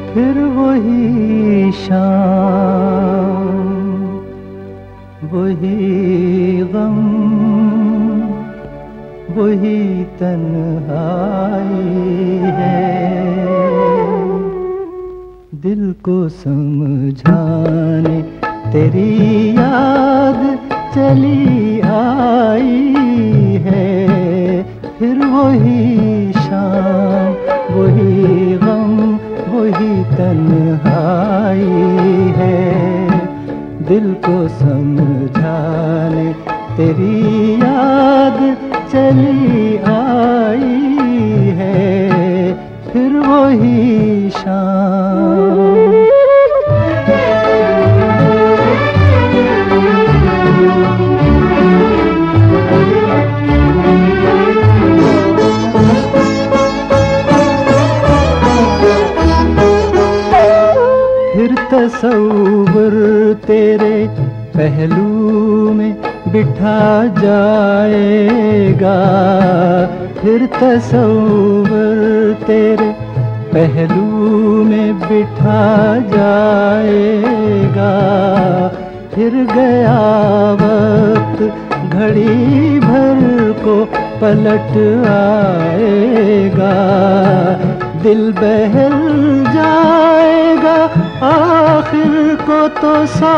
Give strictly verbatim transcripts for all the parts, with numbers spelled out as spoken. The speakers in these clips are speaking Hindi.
फिर वही शाम, वही गम, वही तन्हाई है। दिल को समझाने तेरी याद चली आई है। फिर वही शाम, वही गम, वही तन्हाई है। दिल को समझाने तेरी याद चली आई है। फिर वही शाम। फिर तसव्वुर तेरे पहलू में बिठा जाएगा। फिर तसव्वुर तेरे पहलू में बिठा जाएगा। फिर गया वक्त घड़ी भर को पलट आएगा। दिल बहल जाएगा आखिर को तो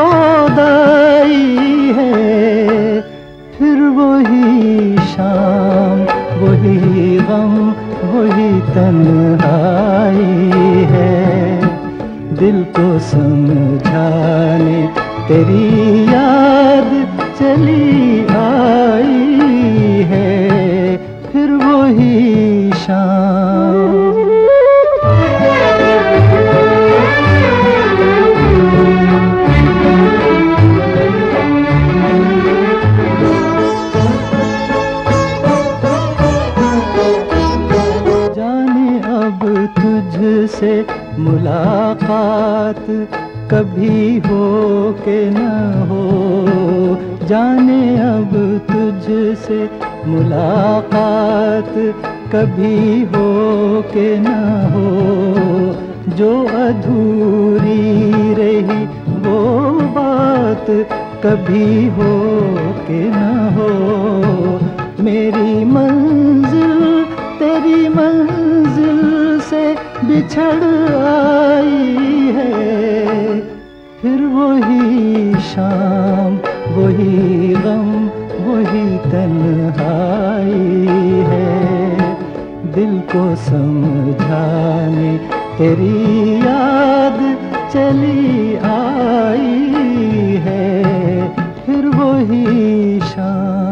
सौदाई है। फिर वही शाम, वही गम, वही तन्हाई है। दिल को समझाने तेरी याद चली आई है। फिर वही शाम। तुझसे मुलाकात कभी हो के न हो। जाने अब तुझसे मुलाकात कभी हो के न हो। जो अधूरी रही वो बात कभी हो के न हो। मेरी मंजिल तेरी मंजिल से बिछड़ आई है। फिर वही शाम, वही गम, वही तन्हाई है। दिल को समझाने तेरी याद चली आई है। फिर वही शाम।